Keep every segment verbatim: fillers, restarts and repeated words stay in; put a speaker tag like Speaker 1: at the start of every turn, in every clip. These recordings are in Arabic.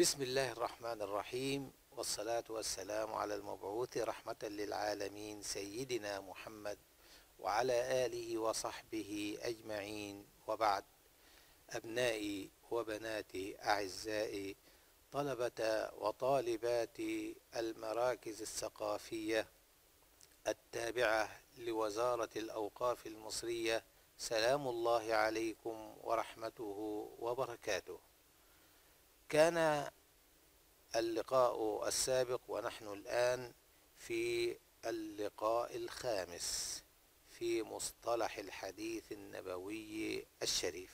Speaker 1: بسم الله الرحمن الرحيم، والصلاة والسلام على المبعوث رحمة للعالمين سيدنا محمد وعلى آله وصحبه أجمعين، وبعد. أبنائي وبناتي أعزائي، طلبة وطالبات المراكز الثقافية التابعة لوزارة الأوقاف المصرية، سلام الله عليكم ورحمته وبركاته. كان اللقاء السابق ونحن الآن في اللقاء الخامس في مصطلح الحديث النبوي الشريف.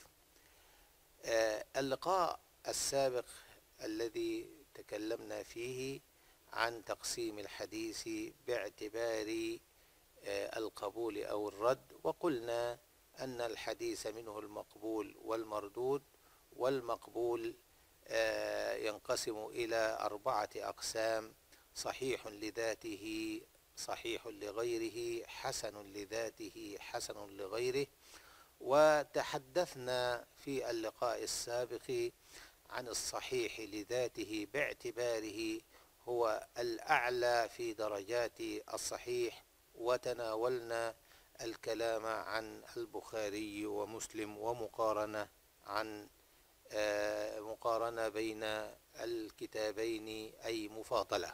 Speaker 1: اللقاء السابق الذي تكلمنا فيه عن تقسيم الحديث باعتبار القبول أو الرد، وقلنا أن الحديث منه المقبول والمردود، والمقبول ينقسم إلى أربعة أقسام: صحيح لذاته، صحيح لغيره، حسن لذاته، حسن لغيره. وتحدثنا في اللقاء السابق عن الصحيح لذاته باعتباره هو الأعلى في درجات الصحيح، وتناولنا الكلام عن البخاري ومسلم، ومقارنة عن مقارنة بين الكتابين، أي مفاضلة.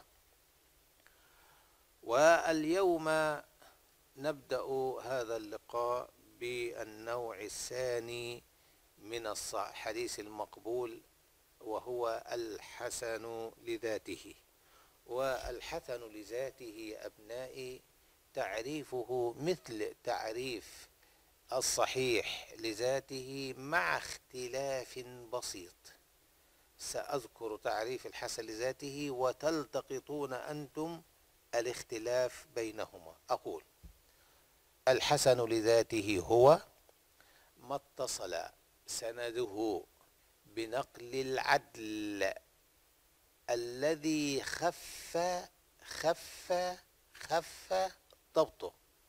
Speaker 1: واليوم نبدأ هذا اللقاء بالنوع الثاني من الحديث المقبول، وهو الحسن لذاته. والحسن لذاته أبنائي تعريفه مثل تعريف الصحيح لذاته مع اختلاف بسيط. سأذكر تعريف الحسن لذاته وتلتقطون أنتم الاختلاف بينهما. أقول: الحسن لذاته هو ما اتصل سنده بنقل العدل الذي خف خف خف ضبطه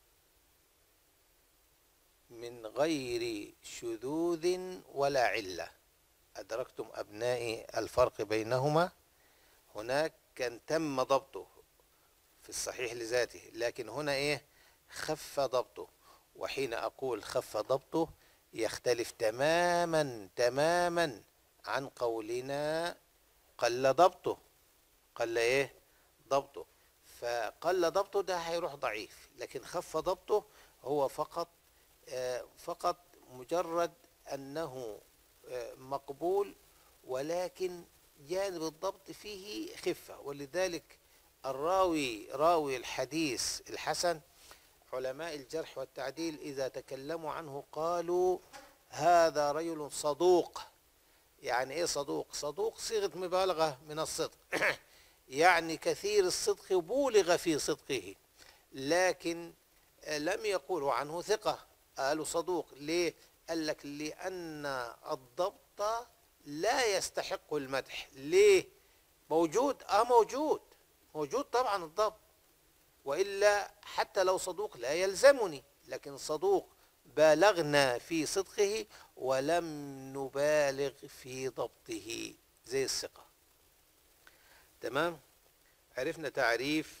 Speaker 1: من غير شذوذ ولا علة. أدركتم أبنائي الفرق بينهما؟ هناك كان تم ضبطه في الصحيح لذاته، لكن هنا إيه؟ خف ضبطه. وحين أقول خف ضبطه يختلف تماما تماما عن قولنا قل ضبطه. قل إيه؟ ضبطه. فقل ضبطه ده هيروح ضعيف، لكن خف ضبطه هو فقط فقط مجرد أنه مقبول، ولكن جانب الضبط فيه خفة. ولذلك الراوي راوي الحديث الحسن، علماء الجرح والتعديل إذا تكلموا عنه قالوا هذا رجل صدوق. يعني إيه صدوق؟ صدوق صيغة مبالغة من الصدق يعني كثير الصدق بولغ في صدقه، لكن لم يقولوا عنه ثقة، قالوا صدوق. ليه؟ قال لك لأن الضبط لا يستحق المدح. ليه؟ موجود اه موجود موجود طبعا الضبط، وإلا حتى لو صدوق لا يلزمني، لكن صدوق بالغنا في صدقه ولم نبالغ في ضبطه زي الثقة. تمام؟ عرفنا تعريف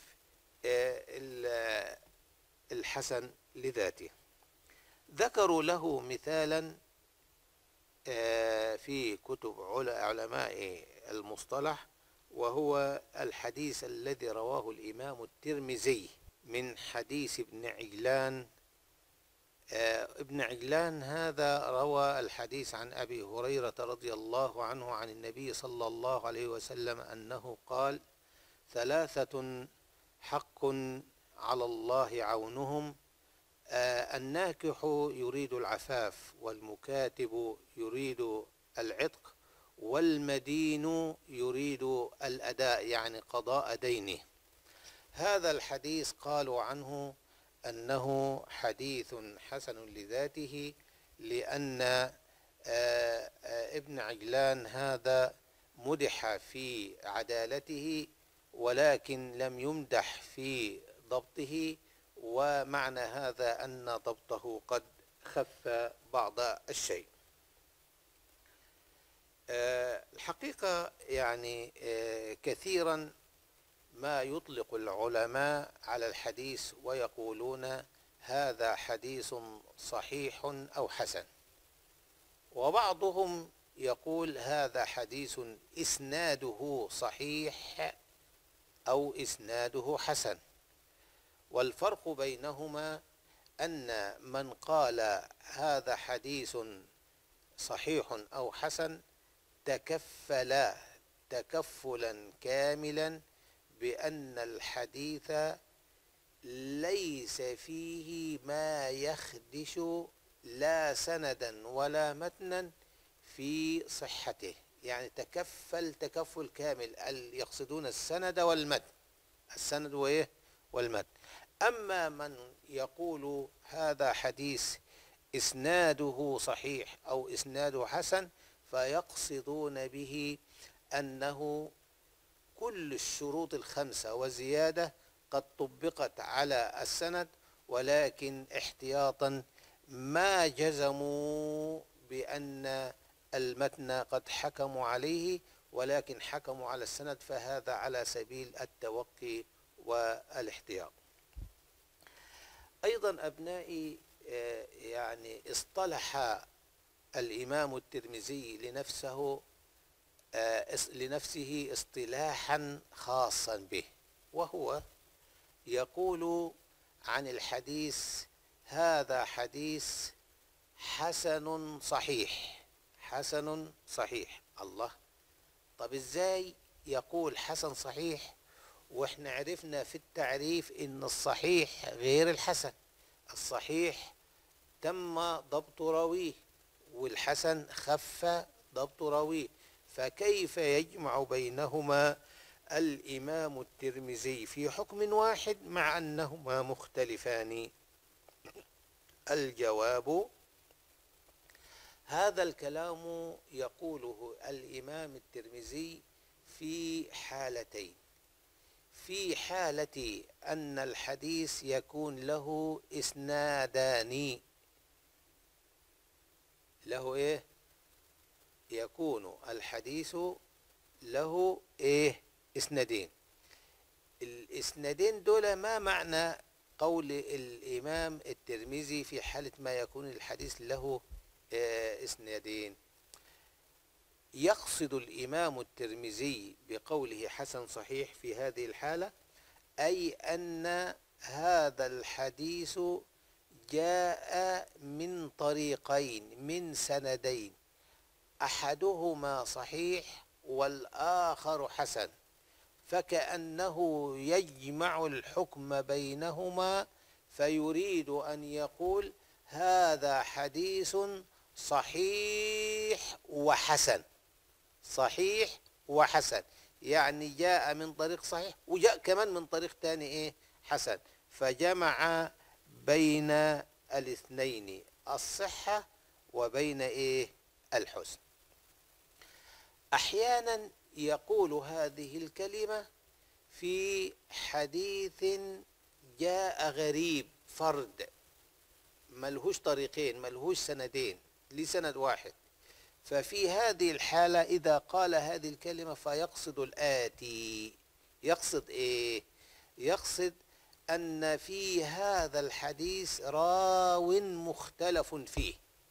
Speaker 1: الحسن لذاته. ذكروا له مثالا في كتب علماء المصطلح، وهو الحديث الذي رواه الإمام الترمذي من حديث ابن عجلان. ابن عجلان هذا روى الحديث عن أبي هريرة رضي الله عنه عن النبي صلى الله عليه وسلم أنه قال: ثلاثة حق على الله عونهم: الناكح يريد العفاف، والمكاتب يريد العتق، والمدين يريد الأداء، يعني قضاء دينه. هذا الحديث قالوا عنه أنه حديث حسن لذاته، لأن ابن عجلان هذا مدح في عدالته ولكن لم يمدح في ضبطه، ومعنى هذا أن ضبطه قد خف بعض الشيء. آه، الحقيقة يعني آه، كثيرا ما يطلق العلماء على الحديث ويقولون هذا حديث صحيح أو حسن، وبعضهم يقول هذا حديث إسناده صحيح أو إسناده حسن. والفرق بينهما أن من قال هذا حديث صحيح أو حسن تكفل تكفلا كاملا بأن الحديث ليس فيه ما يخدش لا سندا ولا متنا في صحته، يعني تكفل تكفل كامل، يقصدون السند والمتن، السند وإيه والمتن. أما من يقول هذا حديث إسناده صحيح أو إسناده حسن فيقصدون به أنه كل الشروط الخمسة وزيادة قد طبقت على السند، ولكن احتياطا ما جزموا بأن المتن قد حكموا عليه، ولكن حكموا على السند، فهذا على سبيل التوقي والاحتياط. أيضا أبنائي، يعني اصطلح الإمام الترمذي لنفسه لنفسه اصطلاحا خاصا به، وهو يقول عن الحديث هذا حديث حسن صحيح. حسن صحيح، الله، طب ازاي يقول حسن صحيح واحنا عرفنا في التعريف ان الصحيح غير الحسن؟ الصحيح تم ضبط راويه، والحسن خف ضبط راويه، فكيف يجمع بينهما الإمام الترمذي في حكم واحد مع أنهما مختلفان؟ الجواب: هذا الكلام يقوله الإمام الترمذي في حالتين. في حالة أن الحديث يكون له إسنادان، له إيه؟ يكون الحديث له إيه؟ إسنادين. الإسنادين دول ما معنى قول الإمام الترمذي في حالة ما يكون الحديث له إيه إسنادين؟ يقصد الإمام الترمذي بقوله حسن صحيح في هذه الحالة أي أن هذا الحديث جاء من طريقين، من سندين، أحدهما صحيح والآخر حسن، فكأنه يجمع الحكم بينهما، فيريد أن يقول هذا حديث صحيح وحسن. صحيح وحسن، يعني جاء من طريق صحيح وجاء كمان من طريق تاني ايه حسن، فجمع بين الاثنين الصحة وبين ايه الحسن. احيانا يقول هذه الكلمة في حديث جاء غريب، فرد ملهوش طريقين، ملهوش سندين، لسند واحد، ففي هذه الحالة إذا قال هذه الكلمة فيقصد الآتي. يقصد إيه؟ يقصد أن في هذا الحديث راو مختلف فيه.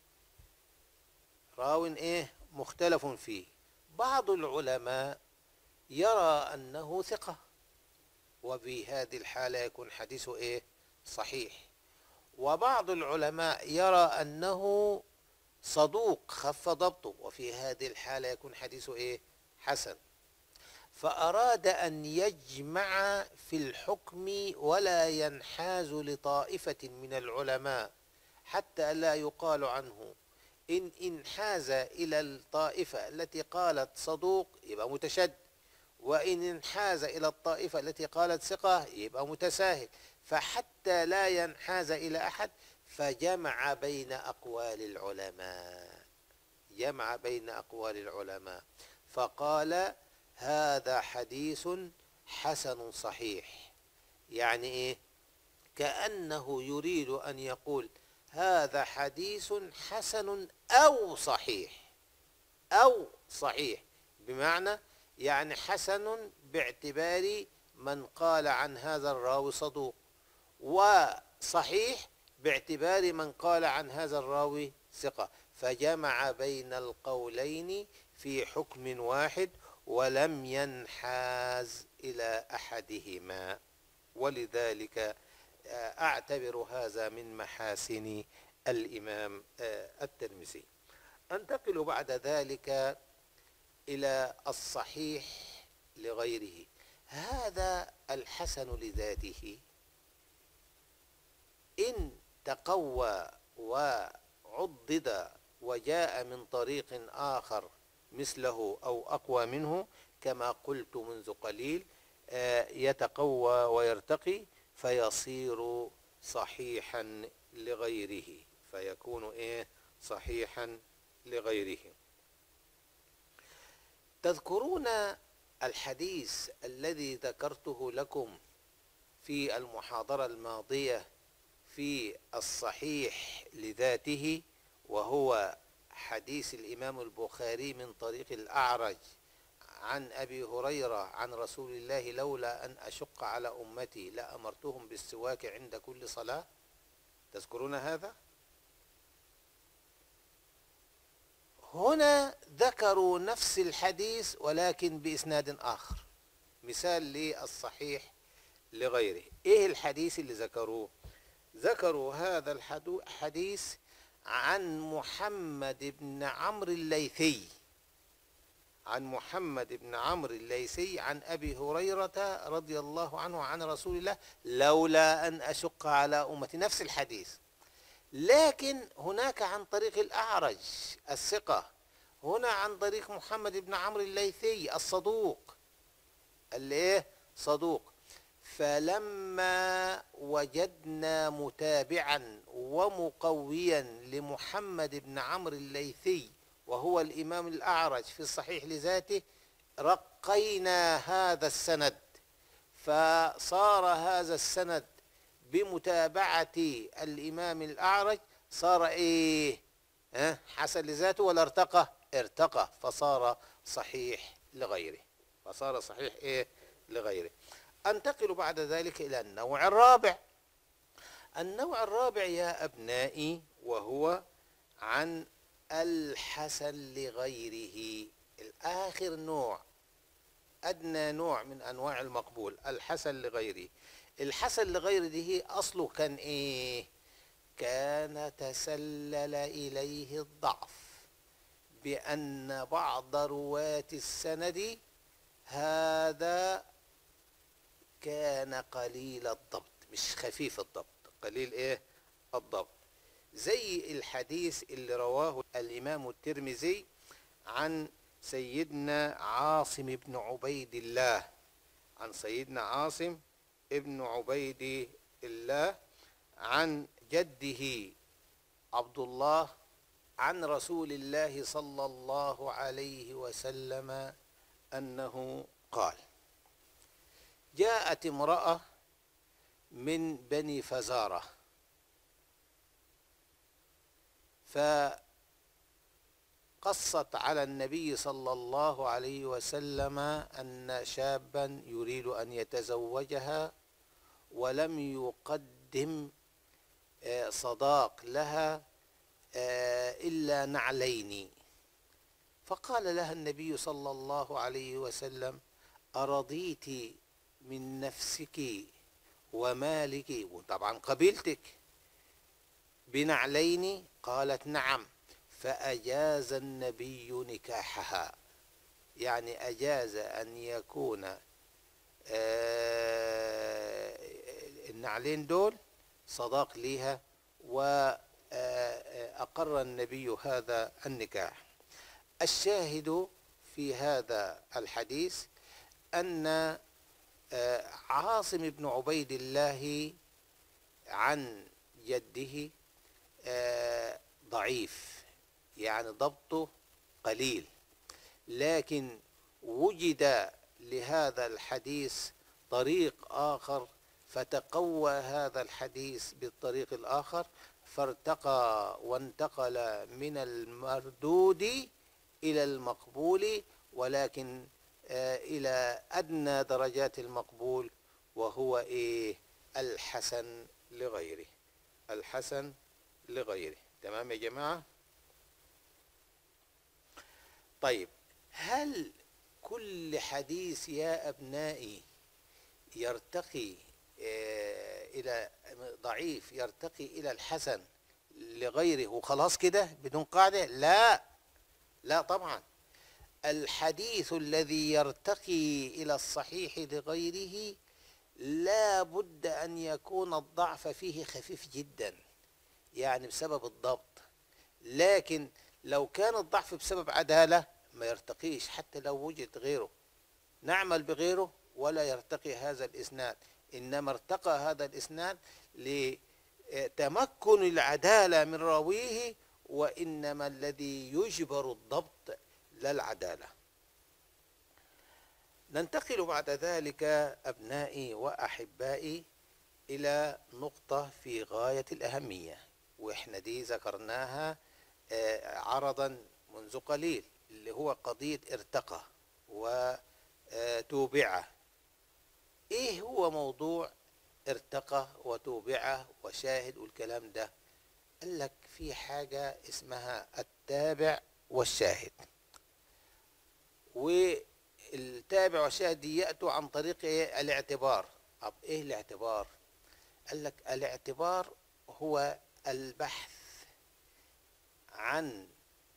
Speaker 1: راو إيه؟ مختلف فيه. بعض العلماء يرى أنه ثقة، وفي هذه الحالة يكون حديثه إيه؟ صحيح. وبعض العلماء يرى أنه صدوق خف ضبطه، وفي هذه الحالة يكون حديثه إيه؟ حسن. فأراد أن يجمع في الحكم ولا ينحاز لطائفة من العلماء، حتى لا يقال عنه إن انحاز إلى الطائفة التي قالت صدوق يبقى متشدد، وإن انحاز إلى الطائفة التي قالت ثقة يبقى متساهل، فحتى لا ينحاز إلى أحد فجمع بين أقوال العلماء. جمع بين أقوال العلماء فقال هذا حديث حسن صحيح. يعني إيه؟ كأنه يريد أن يقول هذا حديث حسن أو صحيح، أو صحيح بمعنى يعني حسن باعتبار من قال عن هذا الراوي صدوق، وصحيح باعتبار من قال عن هذا الراوي ثقة، فجمع بين القولين في حكم واحد ولم ينحاز إلى أحدهما. ولذلك أعتبر هذا من محاسن الإمام الترمذي. أنتقل بعد ذلك إلى الصحيح لغيره. هذا الحسن لذاته إن تقوى وعضد وجاء من طريق آخر مثله أو أقوى منه كما قلت منذ قليل يتقوى ويرتقي فيصير صحيحا لغيره، فيكون إيه صحيحا لغيره. تذكرون الحديث الذي ذكرته لكم في المحاضرة الماضية في الصحيح لذاته، وهو حديث الإمام البخاري من طريق الأعرج عن أبي هريرة عن رسول الله: لولا أن أشق على أمتي لأمرتهم بالسواك عند كل صلاة. تذكرون هذا؟ هنا ذكروا نفس الحديث ولكن بإسناد آخر، مثال للصحيح لغيره. إيه الحديث اللي ذكروه؟ ذكروا هذا الحديث عن محمد بن عمرو الليثي عن محمد بن عمرو الليثي عن أبي هريرة رضي الله عنه عن رسول الله: لولا أن أشق على أمتي. نفس الحديث، لكن هناك عن طريق الأعرج الثقة، هنا عن طريق محمد بن عمرو الليثي الصدوق اللي إيه صدوق. فلما وجدنا متابعا ومقويا لمحمد بن عمرو الليثي وهو الإمام الأعرج في الصحيح لذاته رقينا هذا السند، فصار هذا السند بمتابعة الإمام الأعرج صار إيه ها حسن لذاته ولا ارتقى؟ ارتقى، فصار صحيح لغيره، فصار صحيح إيه لغيره. أنتقل بعد ذلك إلى النوع الرابع. النوع الرابع يا أبنائي وهو عن الحسن لغيره، الآخر نوع، أدنى نوع من أنواع المقبول، الحسن لغيره. الحسن لغيره دي أصله كان إيه؟ كان تسلل إليه الضعف بأن بعض رواة السند هذا كان قليل الضبط، مش خفيف الضبط، قليل إيه الضبط. زي الحديث اللي رواه الإمام الترمذي عن سيدنا عاصم بن عبيد الله عن سيدنا عاصم ابن عبيد الله عن جده عبد الله عن رسول الله صلى الله عليه وسلم أنه قال: جاءت امرأة من بني فزارة فقصت على النبي صلى الله عليه وسلم أن شابا يريد أن يتزوجها ولم يقدم صداق لها إلا نعلين. فقال لها النبي صلى الله عليه وسلم: أرضيت من نفسك ومالك، وطبعا قبيلتك، بنعلين؟ قالت: نعم. فأجاز النبي نكاحها، يعني أجاز أن يكون النعلين دول صداق ليها، وأقر النبي هذا النكاح. الشاهد في هذا الحديث أن عاصم بن عبيد الله عن جده ضعيف، يعني ضبطه قليل، لكن وجد لهذا الحديث طريق آخر فتقوى هذا الحديث بالطريق الآخر، فارتقى وانتقل من المردود إلى المقبول، ولكن آه إلى أدنى درجات المقبول، وهو إيه؟ الحسن لغيره. الحسن لغيره. تمام يا جماعة؟ طيب، هل كل حديث يا أبنائي يرتقي آه إلى ضعيف يرتقي إلى الحسن لغيره وخلاص كده بدون قاعدة؟ لا، لا طبعا. الحديث الذي يرتقي إلى الصحيح لغيره لا بد أن يكون الضعف فيه خفيف جدا، يعني بسبب الضبط. لكن لو كان الضعف بسبب عدالة ما يرتقيش حتى لو وجد غيره، نعمل بغيره ولا يرتقي هذا الإسناد. إنما ارتقى هذا الإسناد لتمكن العدالة من راويه، وإنما الذي يجبر الضبط لا العدالة. ننتقل بعد ذلك أبنائي وأحبائي إلى نقطة في غاية الأهمية، وإحنا دي ذكرناها عرضا منذ قليل، اللي هو قضية ارتقى وتوبعة. إيه هو موضوع ارتقى وتوبعة وشاهد والكلام ده؟ قال لك في حاجة اسمها التابع والشاهد، والتابع والشاهد دي يأتوا عن طريق إيه؟ الاعتبار. طب إيه الاعتبار؟ قال لك الاعتبار هو البحث عن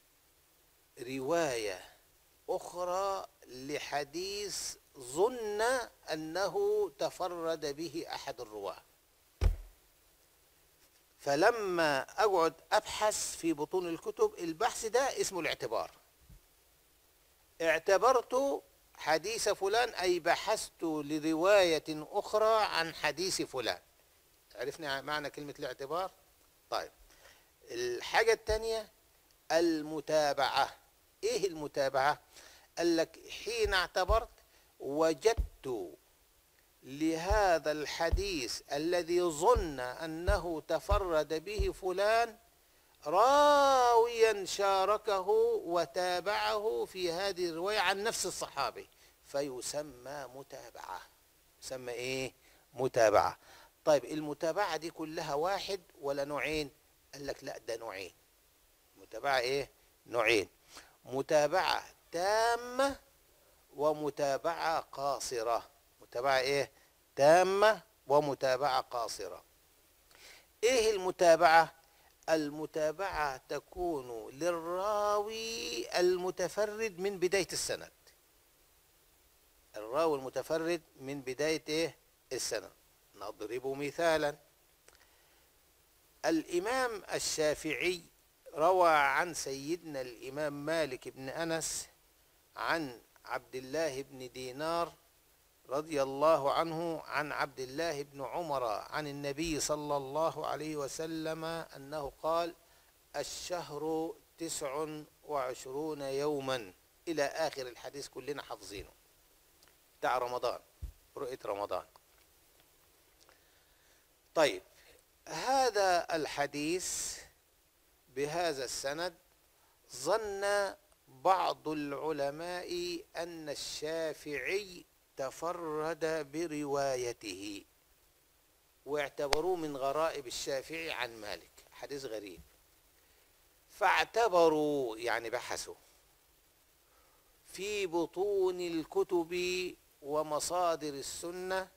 Speaker 1: رواية أخرى لحديث ظن أنه تفرد به أحد الرواة، فلما أقعد أبحث في بطون الكتب البحث ده اسمه الاعتبار. اعتبرت حديث فلان أي بحثت لرواية أخرى عن حديث فلان. عرفنا معنى كلمة الاعتبار؟ طيب، الحاجة الثانية المتابعة. ايه المتابعة؟ قال لك حين اعتبرت وجدت لهذا الحديث الذي ظن أنه تفرد به فلان راويا شاركه وتابعه في هذه الرواية عن نفس الصحابي، فيسمى متابعة. يسمى ايه؟ متابعة. طيب، المتابعة دي كلها واحد ولا نوعين؟ قال لك لا، ده نوعين. متابعة ايه؟ نوعين: متابعة تامة ومتابعة قاصرة. متابعة ايه؟ تامة ومتابعة قاصرة. ايه المتابعة؟ المتابعة تكون للراوي المتفرد من بداية السند. الراوي المتفرد من بداية ايه؟ السند. نضرب مثالا: الإمام الشافعي روى عن سيدنا الإمام مالك بن أنس عن عبد الله بن دينار رضي الله عنه عن عبد الله بن عمر عن النبي صلى الله عليه وسلم أنه قال: الشهر تسع وعشرون يوما، إلى آخر الحديث كلنا حافظينه بتاع رمضان، رؤية رمضان. طيب، هذا الحديث بهذا السند ظن بعض العلماء أن الشافعي تفرد بروايته، واعتبروه من غرائب الشافعي عن مالك، حديث غريب. فاعتبروا يعني بحثوا في بطون الكتب ومصادر السنة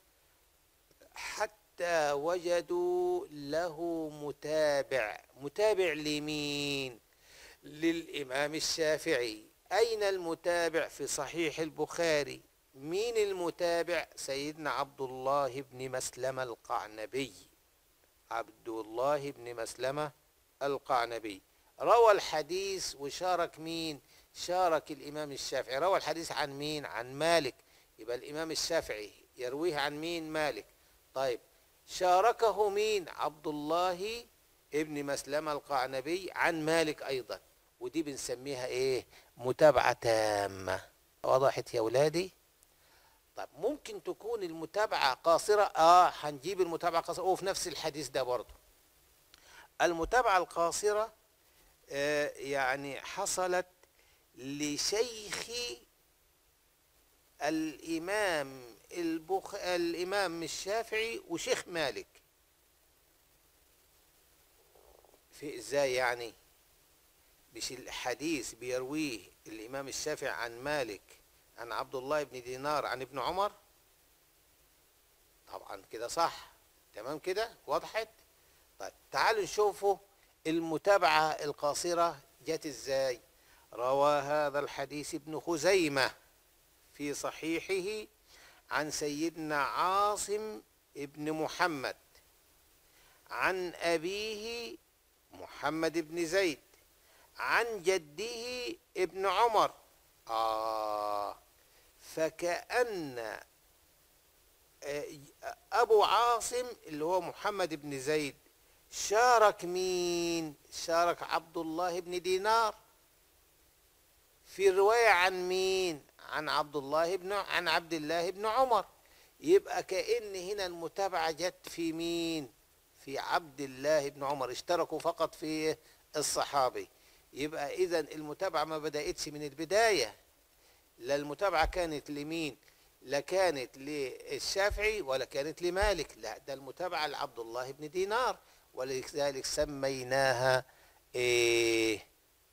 Speaker 1: حتى وجدوا له متابع. متابع لمين؟ للإمام الشافعي. أين المتابع؟ في صحيح البخاري. مين المتابع؟ سيدنا عبد الله بن مسلمة القعنبي. عبد الله بن مسلمة القعنبي روى الحديث وشارك مين؟ شارك الإمام الشافعي. روى الحديث عن مين؟ عن مالك. يبقى الإمام الشافعي يرويه عن مين؟ مالك. طيب، شاركه مين؟ عبد الله ابن مسلمة القعنبي عن مالك أيضا. ودي بنسميها إيه؟ متابعة تامة. وضحت يا أولادي؟ طب ممكن تكون المتابعة قاصرة؟ آه هنجيب المتابعة قاصرة وفي نفس الحديث ده برضه. المتابعة القاصرة آه يعني حصلت لشيخ الإمام البخ... الإمام الشافعي وشيخ مالك. في ازاي يعني؟ مش الحديث بيرويه الإمام الشافعي عن مالك عن عبد الله بن دينار عن ابن عمر؟ طبعا كده صح. تمام كده وضحت. طيب تعالوا نشوفوا المتابعة القاصرة جت ازاي. روى هذا الحديث ابن خزيمة في صحيحه عن سيدنا عاصم ابن محمد عن أبيه محمد بن زيد عن جده ابن عمر. آه فكأن أبو عاصم اللي هو محمد بن زيد شارك مين؟ شارك عبد الله بن دينار في الرواية عن مين؟ عن عبد الله بن عن عبد الله بن عمر. يبقى كأن هنا المتابعة جت في مين؟ في عبد الله بن عمر، اشتركوا فقط في الصحابي. يبقى إذا المتابعة ما بدأتش من البداية، لا المتابعة كانت لمين؟ لا كانت للشافعي ولا كانت لمالك، لا ده المتابعة لعبد الله بن دينار، ولذلك سميناها ايه؟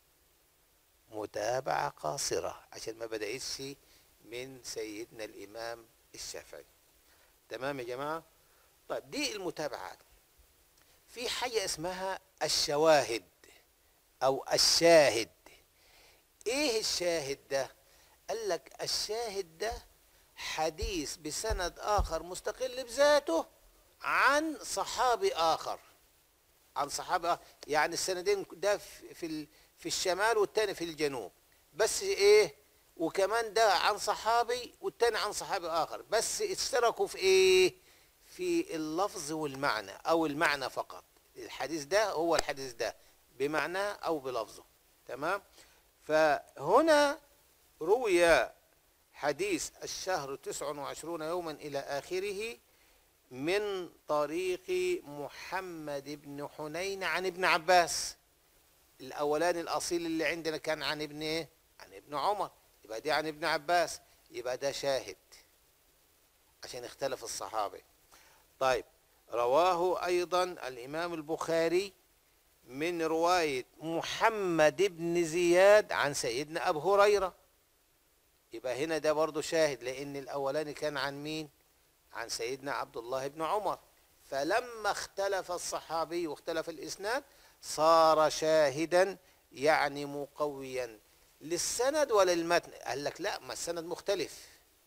Speaker 1: متابعة قاصرة، عشان ما بدأتش من سيدنا الإمام الشافعي. تمام يا جماعة؟ طيب دي المتابعات. في حاجة اسمها الشواهد أو الشاهد. إيه الشاهد ده؟ قال لك الشاهد ده حديث بسند آخر مستقل بذاته عن صحابي آخر، عن صحابي آخر. يعني السندين ده في في الشمال والتاني في الجنوب، بس إيه؟ وكمان ده عن صحابي والتاني عن صحابي آخر، بس اشتركوا في إيه؟ في اللفظ والمعنى أو المعنى فقط. الحديث ده هو الحديث ده بمعناه أو بلفظه. تمام؟ فهنا روي حديث الشهر تسع وعشرون يوما إلى آخره من طريق محمد بن حنين عن ابن عباس. الأولاني الأصيل اللي عندنا كان عن ابن إيه؟ عن ابن عمر، يبقى دي عن ابن عباس، يبقى ده شاهد عشان اختلف الصحابة. طيب رواه أيضا الإمام البخاري من رواية محمد بن زياد عن سيدنا أبو هريرة، يبقى هنا ده برضو شاهد، لأن الأولاني كان عن مين؟ عن سيدنا عبد الله بن عمر. فلما اختلف الصحابي واختلف الإسناد صار شاهدا، يعني مقويا للسند ولا للمتن؟ قال لك لا، ما السند مختلف،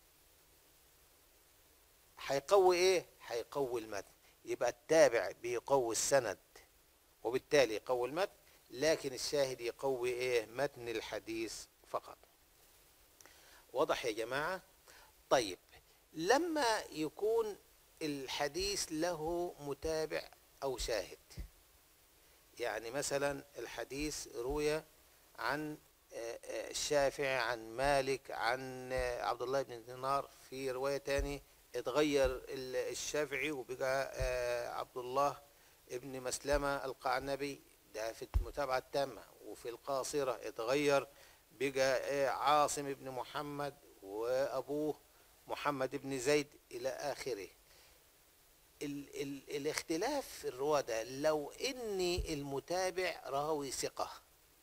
Speaker 1: هيقوي ايه؟ هيقوي المتن. يبقى التابع بيقوي السند وبالتالي يقوي المتن، لكن الشاهد يقوي ايه؟ متن الحديث فقط. واضح يا جماعة؟ طيب لما يكون الحديث له متابع او شاهد، يعني مثلا الحديث روي عن الشافعي عن مالك عن عبد الله بن دينار، في رواية تاني اتغير الشافعي وبقى عبد الله ابن مسلمة القعنبي، ده في المتابعة التامة. وفي القاصرة اتغير بقى عاصم بن محمد وأبوه محمد بن زيد إلى آخره. ال ال الاختلاف في الرواة ده لو إن المتابع راوي ثقة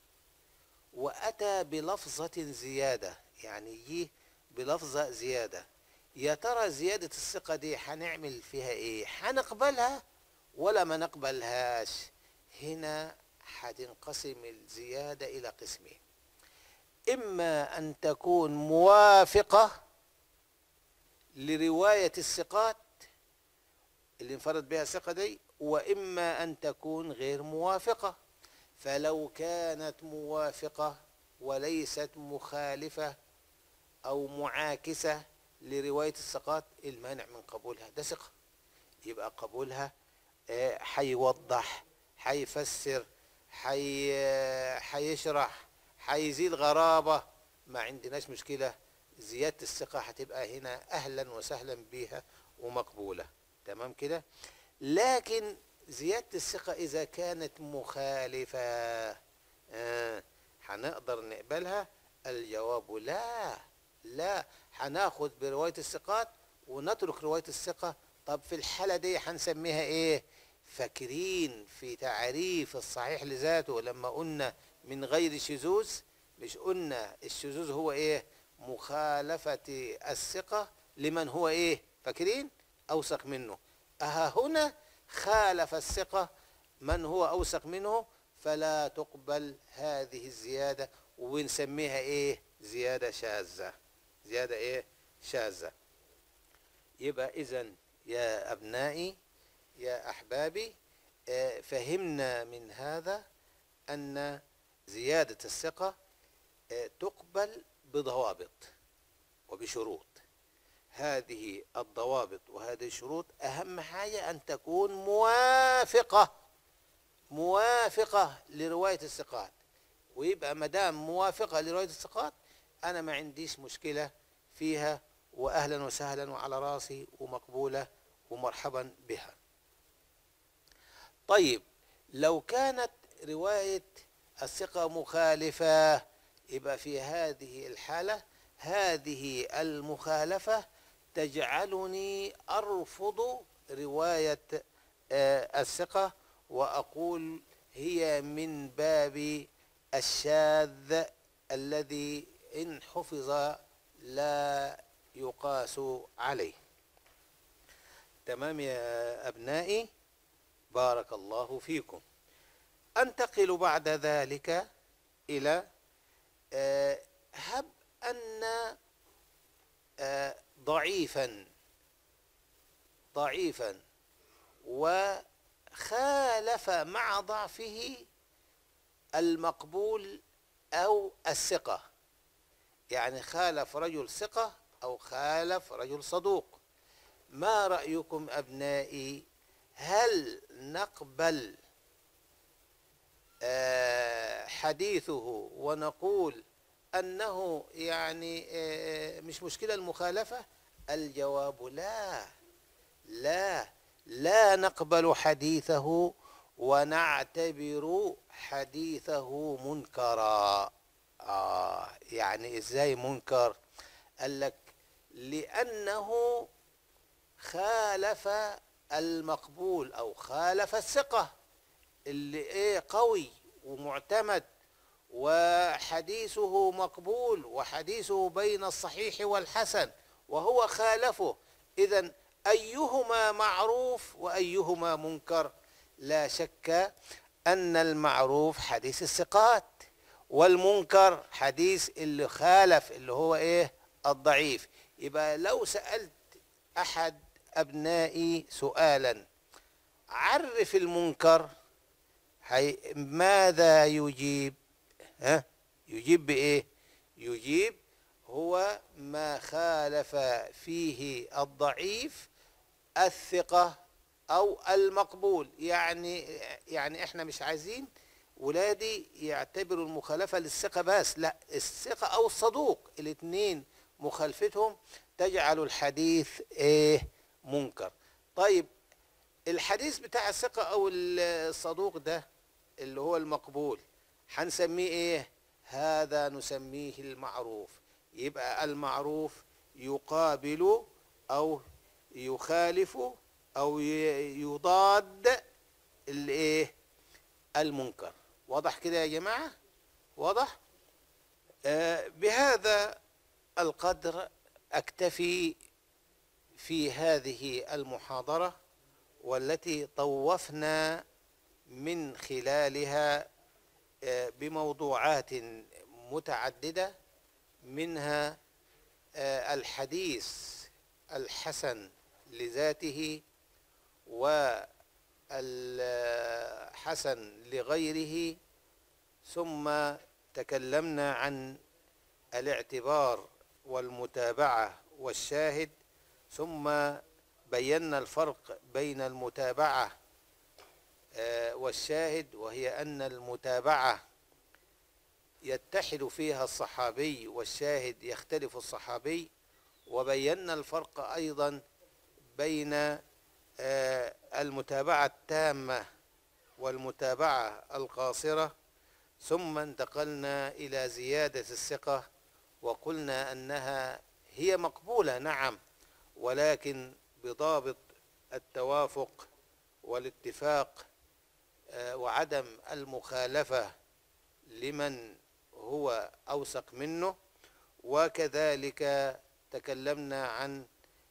Speaker 1: وأتى بلفظة زيادة، يعني يجي بلفظة زيادة، يا ترى زيادة الثقة دي هنعمل فيها إيه؟ هنقبلها ولا ما نقبلهاش؟ هنا هتنقسم الزيادة إلى قسمين: إما أن تكون موافقة لرواية الثقات اللي انفرد بها الثقة دي، وإما أن تكون غير موافقة. فلو كانت موافقة وليست مخالفة أو معاكسة لرواية الثقات، المانع من قبولها ده ثقة، يبقى قبولها هيوضح، هيفسر، هيشرح، هيزيل غرابة، ما عندناش مشكلة. زيادة الثقة هتبقى هنا أهلا وسهلا بيها ومقبولة. تمام كده؟ لكن زيادة الثقة إذا كانت مخالفة آه هنقدر نقبلها. الجواب لا. لا، هناخد برواية الثقات ونترك رواية الثقة. طب في الحالة دي هنسميها ايه؟ فاكرين في تعريف الصحيح لذاته لما قلنا من غير شذوذ؟ مش قلنا الشذوذ هو ايه؟ مخالفة الثقة لمن هو ايه؟ فاكرين؟ اوثق منه. اها هنا خالف الثقة من هو اوثق منه، فلا تقبل هذه الزيادة، ونسميها ايه؟ زيادة شاذة. زيادة ايه؟ شاذة. يبقى اذن يا ابنائي يا احبابي، فهمنا من هذا ان زيادة الثقة تقبل بضوابط وبشروط. هذه الضوابط وهذه الشروط اهم حاجة ان تكون موافقة موافقة لرواية الثقات. ويبقى مدام موافقة لرواية الثقات انا ما عنديش مشكلة فيها، واهلا وسهلا وعلى راسي ومقبولة ومرحبا بها. طيب لو كانت رواية الثقة مخالفة، يبقى في هذه الحالة هذه المخالفة تجعلني أرفض رواية الثقة وأقول هي من باب الشاذ الذي إن حفظ لا يقاس عليه. تمام يا أبنائي؟ بارك الله فيكم. أنتقل بعد ذلك إلى أه هب أن أه ضعيفا ضعيفا وخالف مع ضعفه المقبول أو الثقة، يعني خالف رجل ثقة أو خالف رجل صدوق. ما رأيكم أبنائي؟ هل نقبل حديثه ونقول أنه يعني مش مشكلة المخالفة؟ الجواب لا. لا لا نقبل حديثه ونعتبر حديثه منكرا. آه يعني إزاي منكر؟ قال لك لأنه خالف المقبول أو خالف الثقة اللي ايه قوي ومعتمد وحديثه مقبول وحديثه بين الصحيح والحسن، وهو خالفه. إذن أيهما معروف وأيهما منكر؟ لا شك أن المعروف حديث الثقات، والمنكر حديث اللي خالف اللي هو ايه؟ الضعيف. يبقى لو سألت أحد أبنائي سؤالا عرف المنكر، هي ماذا يجيب؟ ها؟ يجيب بإيه؟ يجيب هو ما خالف فيه الضعيف الثقة أو المقبول. يعني يعني احنا مش عايزين ولادي يعتبروا المخالفة للثقة بس، لا، الثقة أو الصدوق الاثنين مخالفتهم تجعل الحديث ايه؟ منكر. طيب الحديث بتاع الثقة أو الصدوق ده اللي هو المقبول هنسميه ايه؟ هذا نسميه المعروف. يبقى المعروف يقابل أو يخالف أو يضاد الايه؟ المنكر. واضح كده يا جماعة؟ واضح؟ آه بهذا القدر أكتفي في هذه المحاضرة، والتي طوفنا من خلالها بموضوعات متعددة، منها الحديث الحسن لذاته والحسن لغيره، ثم تكلمنا عن الاعتبار والمتابعة والشاهد، ثم بينا الفرق بين المتابعة والشاهد، وهي أن المتابعة يتحد فيها الصحابي والشاهد يختلف الصحابي. وبينا الفرق أيضا بين المتابعة التامة والمتابعة القاصرة. ثم انتقلنا إلى زيادة الثقة وقلنا أنها هي مقبولة نعم، ولكن بضابط التوافق والاتفاق وعدم المخالفة لمن هو أوثق منه. وكذلك تكلمنا عن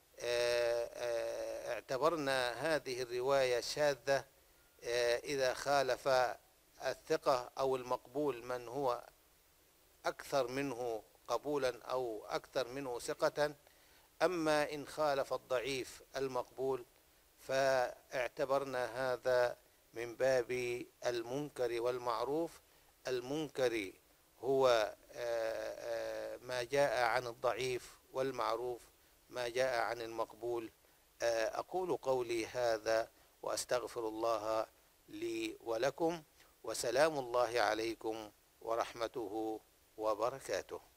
Speaker 1: اعتبرنا هذه الرواية شاذة إذا خالف الثقة أو المقبول من هو أكثر منه قبولا أو أكثر منه ثقة. أما إن خالف الضعيف المقبول فاعتبرنا هذا من باب المنكر والمعروف. المنكر هو ما جاء عن الضعيف، والمعروف ما جاء عن المقبول. أقول قولي هذا وأستغفر الله لي ولكم، وسلام الله عليكم ورحمته وبركاته.